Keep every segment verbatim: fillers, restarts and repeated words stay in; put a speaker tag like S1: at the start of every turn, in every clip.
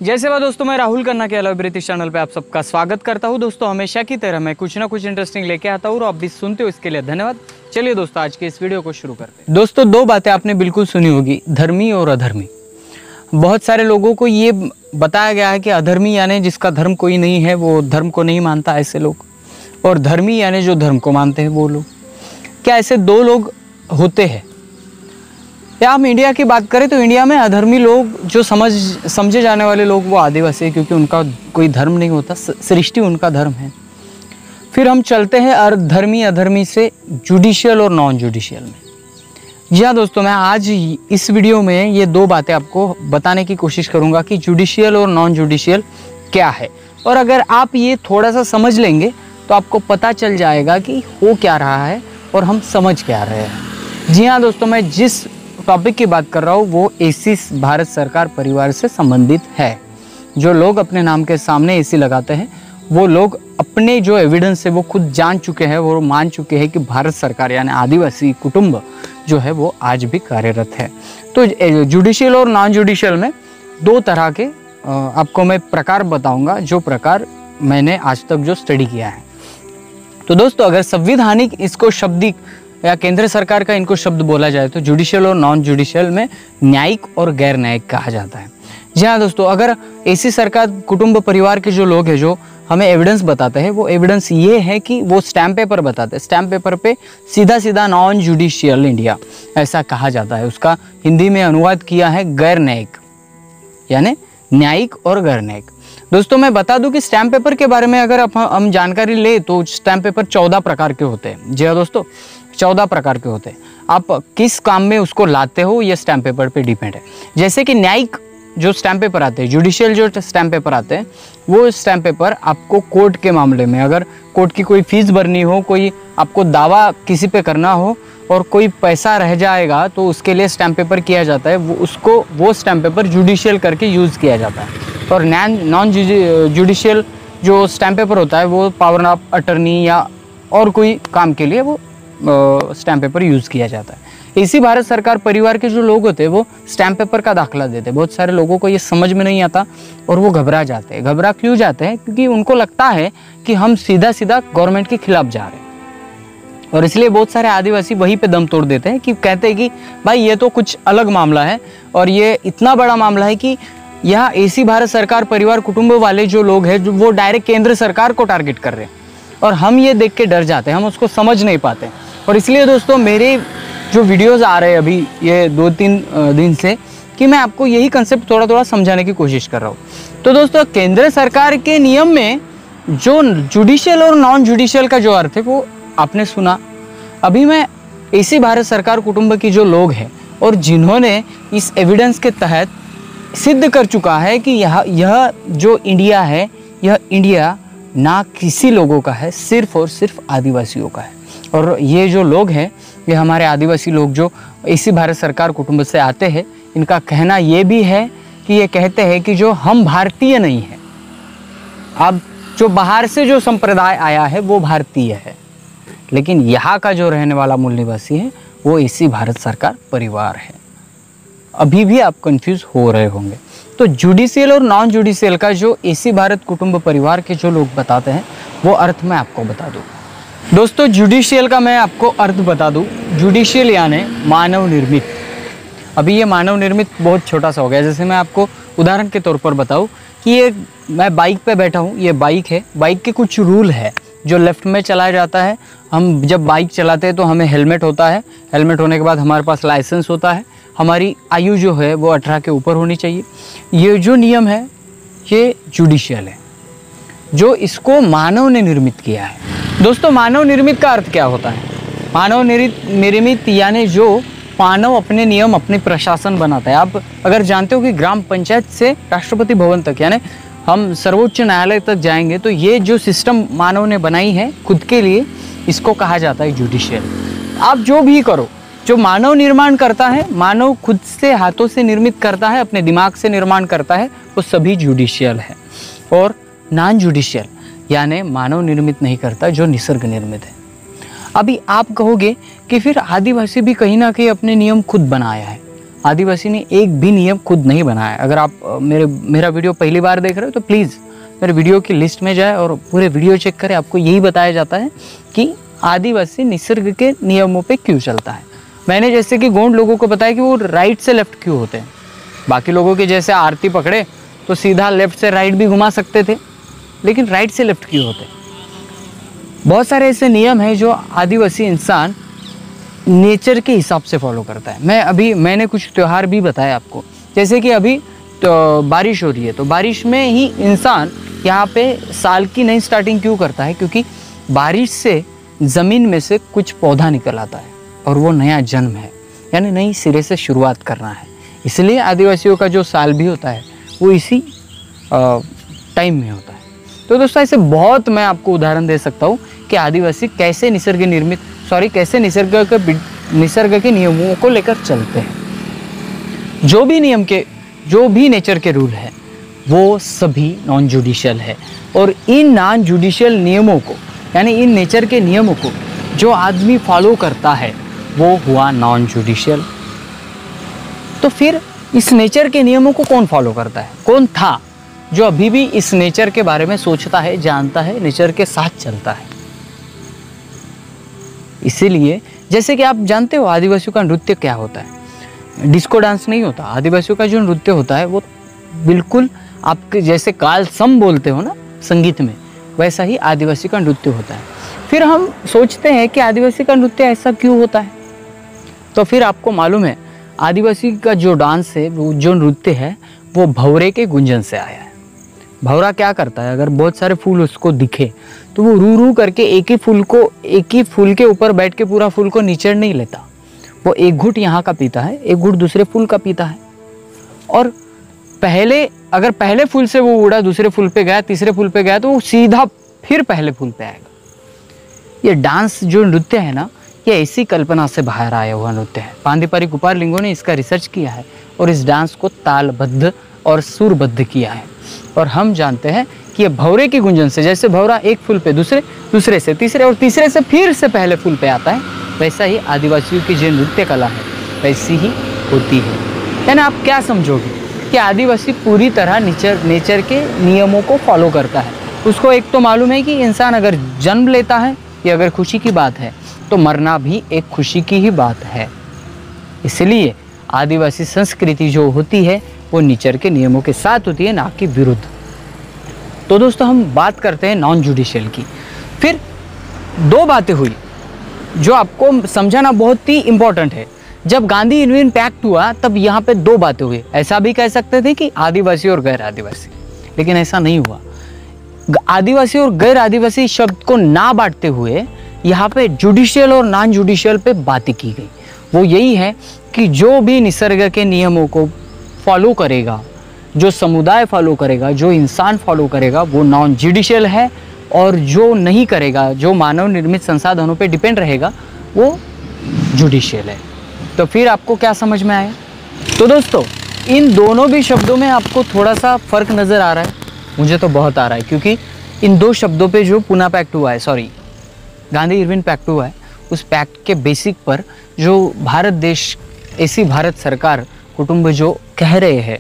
S1: जैसे बात दोस्तों, मैं राहुल खन्ना के अलग ब्रिटिश चैनल पे आप सबका स्वागत करता हूं। दोस्तों हमेशा की तरह मैं कुछ ना कुछ इंटरेस्टिंग लेके आता हूं और आप भी सुनते हो, इसके लिए धन्यवाद। चलिए दोस्तों, आज के इस वीडियो को शुरू करते हैं। दोस्तों दो बातें आपने बिल्कुल सुनी होगी, धर्मी और अधर्मी। बहुत सारे लोगों को ये बताया गया है कि अधर्मी यानी जिसका धर्म कोई नहीं है, वो धर्म को नहीं मानता, ऐसे लोग, और धर्मी यानी जो धर्म को मानते हैं वो लोग। क्या ऐसे दो लोग होते हैं? या हम इंडिया की बात करें तो इंडिया में अधर्मी लोग जो समझ समझे जाने वाले लोग वो आदिवासी है, क्योंकि उनका कोई धर्म नहीं होता, सृष्टि उनका धर्म है। फिर हम चलते हैं धर्मी अधर्मी से जुडिशियल और नॉन जुडिशियल में। जी हाँ दोस्तों, मैं आज इस वीडियो में ये दो बातें आपको बताने की कोशिश करूँगा कि जुडिशियल और नॉन जुडिशियल क्या है, और अगर आप ये थोड़ा सा समझ लेंगे तो आपको पता चल जाएगा कि हो क्या रहा है और हम समझ क्या रहे हैं। जी हाँ दोस्तों, मैं जिस टॉपिक की बात कर रहा हूँ वो एसी भारत सरकार परिवार से संबंधित है। जो लोग अपने नाम के सामने एसी लगाते हैं वो लोग अपने जो एविडेंस है वो खुद जान चुके हैं, वो मान चुके हैं कि भारत सरकार यानी आदिवासी कुटुंब जो है वो आज भी कार्यरत है। तो जुडिशियल और नॉन जुडिशियल में दो तरह के आपको मैं प्रकार बताऊंगा, जो प्रकार मैंने आज तक जो स्टडी किया है। तो दोस्तों, अगर संविधानिक इसको शब्दिक या केंद्र सरकार का इनको शब्द बोला जाए तो जुडिशियल और नॉन जुडिशियल में न्यायिक और गैर न्यायिक कहा जाता है। जी हाँ दोस्तों, अगर ऐसी सरकार कुटुंब परिवार के जो लोग हैं जो हमें एविडेंस बताते हैं, वो एविडेंस ये है कि वो स्टैम्प पेपर बताते हैं। स्टैम्प पेपर पे सीधा सीधा नॉन जुडिशियल इंडिया ऐसा कहा जाता है। उसका हिंदी में अनुवाद किया है गैर न्यायिक, यानी न्यायिक और गैर न्यायिक। दोस्तों मैं बता दूं कि स्टैम्प पेपर के बारे में अगर हम जानकारी ले तो स्टैम्प पेपर चौदह प्रकार के होते हैं। जी हाँ दोस्तों, चौदह प्रकार के होते हैं। आप किस काम में उसको लाते हो ये स्टैम्प पेपर पे डिपेंड है। जैसे कि न्यायिक जो स्टैम्प पेपर आते हैं, जुडिशियल जो स्टैम्प पेपर आते हैं, वो स्टैम्प पेपर आपको कोर्ट के मामले में, अगर कोर्ट की कोई फीस भरनी हो, कोई आपको दावा किसी पे करना हो और कोई पैसा रह जाएगा तो उसके लिए स्टैम्प पेपर किया जाता है, वो उसको वो स्टैम्प पेपर जुडिशियल करके यूज़ किया जाता है। और नॉन जुडिशियल जो स्टैम्प पेपर होता है वो पावर ऑफ अटर्नी या और कोई काम के लिए वो स्टैम्प पेपर यूज़ किया जाता है। इसी भारत सरकार परिवार के जो लोग होते हैं वो स्टैम्प पेपर का दाखला देते हैं। बहुत सारे लोगों को ये समझ में नहीं आता और वो घबरा जाते हैं। घबरा क्यों जाते हैं? क्योंकि उनको लगता है कि हम सीधा सीधा गवर्नमेंट के खिलाफ जा रहे हैं, और इसलिए बहुत सारे आदिवासी वहीं पे दम तोड़ देते हैं कि कहते हैं कि भाई ये तो कुछ अलग मामला है और ये इतना बड़ा मामला है कि यहाँ ऐसी भारत सरकार परिवार कुटुंब वाले जो लोग हैं जो वो डायरेक्ट केंद्र सरकार को टारगेट कर रहे हैं, और हम ये देख के डर जाते हैं, हम उसको समझ नहीं पाते। और इसलिए दोस्तों मेरे जो वीडियोस आ रहे हैं अभी ये दो तीन दिन से कि मैं आपको यही कंसेप्ट थोड़ा थोड़ा समझाने की कोशिश कर रहा हूँ। तो दोस्तों केंद्र सरकार के नियम में जो जुडिशियल और नॉन जुडिशियल का जो अर्थ है वो आपने सुना। अभी मैं ऐसी भारत सरकार कुटुंब की जो लोग हैं और जिन्होंने इस एविडेंस के तहत सिद्ध कर चुका है कि यह यह जो इंडिया है, यह इंडिया ना किसी लोगों का है, सिर्फ और सिर्फ आदिवासियों का है। और ये जो लोग हैं ये हमारे आदिवासी लोग जो इसी भारत सरकार कुटुंब से आते हैं, इनका कहना ये भी है कि ये कहते हैं कि जो हम भारतीय नहीं हैं, अब जो बाहर से जो संप्रदाय आया है वो भारतीय है, लेकिन यहाँ का जो रहने वाला मूल निवासी है वो इसी भारत सरकार परिवार है। अभी भी आप कंफ्यूज हो रहे होंगे। तो जुडिशियल और नॉन जुडिशियल का जो इसी भारत कुटुंब परिवार के जो लोग बताते हैं वो अर्थ मैं आपको बता दूँ। दोस्तों जुडिशियल का मैं आपको अर्थ बता दूं। जुडिशियल यानी मानव निर्मित। अभी ये मानव निर्मित बहुत छोटा सा हो गया। जैसे मैं आपको उदाहरण के तौर पर बताऊं कि ये मैं बाइक पे बैठा हूं, ये बाइक है, बाइक के कुछ रूल है जो लेफ्ट में चलाया जाता है। हम जब बाइक चलाते हैं तो हमें हेलमेट होता है, हेलमेट होने के बाद हमारे पास लाइसेंस होता है, हमारी आयु जो है वो अठारह के ऊपर होनी चाहिए। ये जो नियम है ये जुडिशियल है, जो इसको मानव ने निर्मित किया है। दोस्तों मानव निर्मित का अर्थ क्या होता है? मानव निर्मित यानी जो मानव अपने नियम अपने प्रशासन बनाता है। आप अगर जानते हो कि ग्राम पंचायत से राष्ट्रपति भवन तक यानी हम सर्वोच्च न्यायालय तक जाएंगे तो ये जो सिस्टम मानव ने बनाई है खुद के लिए, इसको कहा जाता है जुडिशियल। आप जो भी करो, जो मानव निर्माण करता है, मानव खुद से हाथों से निर्मित करता है, अपने दिमाग से निर्माण करता है, वो सभी जुडिशियल है। और नॉन जुडिशियल यानी मानव निर्मित नहीं करता, जो निसर्ग निर्मित है। अभी आप कहोगे कि फिर आदिवासी भी कहीं ना कहीं अपने नियम खुद बनाया है। आदिवासी ने एक भी नियम खुद नहीं बनाया। अगर आप मेरे मेरा वीडियो पहली बार देख रहे हो तो प्लीज़ मेरे वीडियो की लिस्ट में जाए और पूरे वीडियो चेक करें। आपको यही बताया जाता है कि आदिवासी निसर्ग के नियमों पे क्यों चलता है। मैंने जैसे कि गोंड लोगों को बताया कि वो राइट से लेफ्ट क्यों होते हैं। बाकी लोगों के जैसे आरती पकड़े तो सीधा लेफ्ट से राइट भी घुमा सकते थे, लेकिन राइट से लेफ्ट क्यों होते। बहुत सारे ऐसे नियम हैं जो आदिवासी इंसान नेचर के हिसाब से फॉलो करता है। मैं अभी मैंने कुछ त्यौहार भी बताया आपको, जैसे कि अभी तो बारिश हो रही है, तो बारिश में ही इंसान यहाँ पे साल की नई स्टार्टिंग क्यों करता है, क्योंकि बारिश से ज़मीन में से कुछ पौधा निकल आता है और वो नया जन्म है, यानी नई सिरे से शुरुआत करना है। इसलिए आदिवासियों का जो साल भी होता है वो इसी टाइम में होता है। तो दोस्तों ऐसे बहुत मैं आपको उदाहरण दे सकता हूँ कि आदिवासी कैसे निसर्ग निर्मित सॉरी कैसे निसर्ग के निसर्ग के नियमों को लेकर चलते हैं। जो भी नियम के जो भी नेचर के रूल है वो सभी नॉन जुडिशियल है, और इन नॉन जुडिशियल नियमों को यानी इन नेचर के नियमों को जो आदमी फॉलो करता है वो हुआ नॉन जुडिशियल। तो फिर इस नेचर के नियमों को कौन फॉलो करता है, कौन था जो अभी भी इस नेचर के बारे में सोचता है, जानता है, नेचर के साथ चलता है। इसीलिए जैसे कि आप जानते हो आदिवासियों का नृत्य क्या होता है, डिस्को डांस नहीं होता। आदिवासियों का जो नृत्य होता है वो बिल्कुल आपके जैसे काल सम बोलते हो ना संगीत में, वैसा ही आदिवासी का नृत्य होता है। फिर हम सोचते हैं कि आदिवासी का नृत्य ऐसा क्यों होता है, तो फिर आपको मालूम है आदिवासी का जो डांस है, वो जो नृत्य है, वो भौरे के गुंजन से आया है। भौरा क्या करता है, अगर बहुत सारे फूल उसको दिखे तो वो रू रू करके एक ही फूल को एक ही फूल के ऊपर बैठ के पूरा फूल को निचड़ नहीं लेता। वो एक घुट यहाँ का पीता है, एक घुट दूसरे फूल का पीता है, और पहले अगर पहले फूल से वो उड़ा, दूसरे फूल पे गया, तीसरे फूल पे गया, तो वो सीधा फिर पहले फूल पे आएगा। ये डांस जो नृत्य है ना, ये ऐसी कल्पना से बाहर आया हुआ नृत्य है। पांदीपरी कुपारलिंगों ने इसका रिसर्च किया है और इस डांस को तालबद्ध और सुरबद्ध किया है। और हम जानते हैं कि ये भौरे की गुंजन से, जैसे भौरा एक फूल पे दूसरे, दूसरे से तीसरे और तीसरे से फिर से पहले फूल पे आता है, वैसा ही आदिवासियों की जो नृत्य कला है वैसी ही होती है। यानी आप क्या समझोगे कि आदिवासी पूरी तरह नेचर नेचर के नियमों को फॉलो करता है। उसको एक तो मालूम है कि इंसान अगर जन्म लेता है, ये अगर खुशी की बात है, तो मरना भी एक खुशी की ही बात है। इसलिए आदिवासी संस्कृति जो होती है वो नेचर के नियमों के साथ होती है, ना कि विरुद्ध। तो दोस्तों हम बात करते हैं नॉन जुडिशियल की। फिर दो बातें हुई जो आपको समझाना बहुत ही इम्पोर्टेंट है। जब गांधी इरविन पैक्ट हुआ तब यहाँ पे दो बातें हुई। ऐसा भी कह सकते थे कि आदिवासी और गैर आदिवासी, लेकिन ऐसा नहीं हुआ। आदिवासी और गैर आदिवासी शब्द को ना बांटते हुए यहाँ पे जुडिशियल और नॉन जुडिशियल पे बातें की गई। वो यही है कि जो भी निसर्ग के नियमों को फॉलो करेगा, जो समुदाय फॉलो करेगा, जो इंसान फॉलो करेगा, वो नॉन जुडिशियल है, और जो नहीं करेगा, जो मानव निर्मित संसाधनों पे डिपेंड रहेगा, वो जुडिशियल है। तो फिर आपको क्या समझ में आया? तो दोस्तों इन दोनों भी शब्दों में आपको थोड़ा सा फ़र्क नज़र आ रहा है, मुझे तो बहुत आ रहा है, क्योंकि इन दो शब्दों पे जो पूना पैक्ट हुआ है, सॉरी गांधी इरविन पैक्ट हुआ है, उस पैक्ट के बेसिक पर जो भारत देश, ऐसी भारत सरकार कुटुंब जो कह रहे हैं,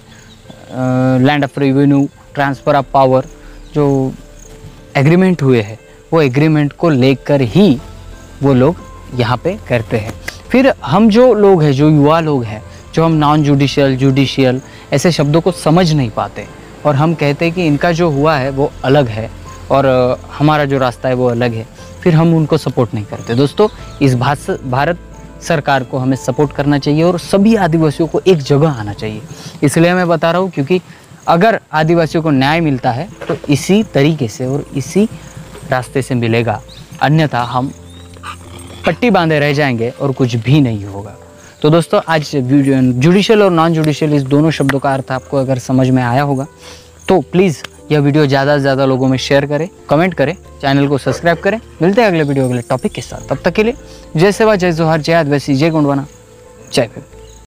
S1: land of revenue, transfer of power, जो एग्रीमेंट हुए हैं, वो एग्रीमेंट को लेकर ही वो लोग यहाँ पे करते हैं। फिर हम जो लोग हैं, जो युवा लोग हैं, जो हम नॉन जुडिशियल, जुडिशियल ऐसे शब्दों को समझ नहीं पाते, और हम कहते हैं कि इनका जो हुआ है वो अलग है और हमारा जो रास्ता है वो अलग है, फिर हम उनको सपोर्ट नहीं करते। दोस्तों इस भारत सरकार को हमें सपोर्ट करना चाहिए और सभी आदिवासियों को एक जगह आना चाहिए। इसलिए मैं बता रहा हूँ, क्योंकि अगर आदिवासियों को न्याय मिलता है तो इसी तरीके से और इसी रास्ते से मिलेगा, अन्यथा हम पट्टी बांधे रह जाएंगे और कुछ भी नहीं होगा। तो दोस्तों आज जुडिशियल और नॉन जुडिशियल इस दोनों शब्दों का अर्थ आपको अगर समझ में आया होगा तो प्लीज़ यह वीडियो ज़्यादा से ज़्यादा लोगों में शेयर करें, कमेंट करें, चैनल को सब्सक्राइब करें। मिलते हैं अगले वीडियो अगले टॉपिक के साथ, तब तक के लिए जय सेवा, जय जोहार, जय आदिवासी, जय गोंडवाना, जय भीम।